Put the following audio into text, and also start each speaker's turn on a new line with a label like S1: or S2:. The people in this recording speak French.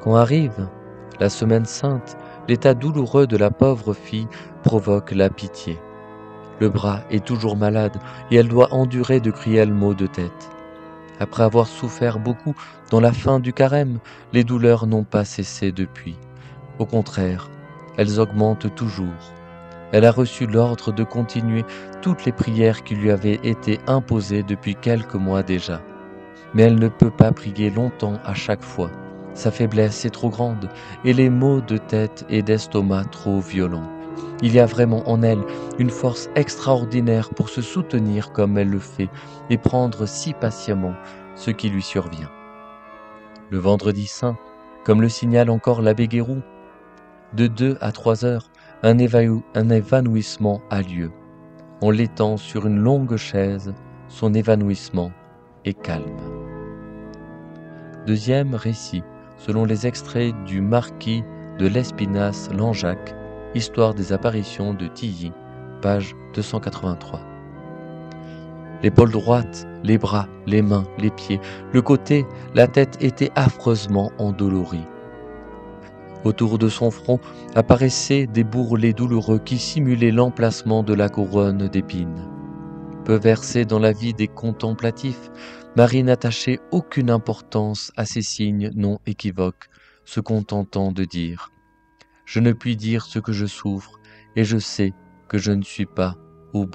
S1: Quand arrive la semaine sainte, l'état douloureux de la pauvre fille provoque la pitié. Le bras est toujours malade et elle doit endurer de cruels maux de tête. Après avoir souffert beaucoup dans la fin du carême, les douleurs n'ont pas cessé depuis. Au contraire, elles augmentent toujours. Elle a reçu l'ordre de continuer toutes les prières qui lui avaient été imposées depuis quelques mois déjà. Mais elle ne peut pas prier longtemps à chaque fois. Sa faiblesse est trop grande et les maux de tête et d'estomac trop violents. Il y a vraiment en elle une force extraordinaire pour se soutenir comme elle le fait et prendre si patiemment ce qui lui survient. Le vendredi saint, comme le signale encore l'abbé Guéroult, de 2 à 3 heures, un évanouissement a lieu. En l'étend sur une longue chaise, son évanouissement est calme. Deuxième récit, selon les extraits du Marquis de Lespinasse-Langeac, Histoire des apparitions de Tilly, page 283. L'épaule droite, les bras, les mains, les pieds, le côté, la tête étaient affreusement endoloris. Autour de son front apparaissaient des bourrelets douloureux qui simulaient l'emplacement de la couronne d'épines. Peu versée dans la vie des contemplatifs, Marie n'attachait aucune importance à ces signes non équivoques, se contentant de dire « Je ne puis dire ce que je souffre, et je sais que je ne suis pas au bout. »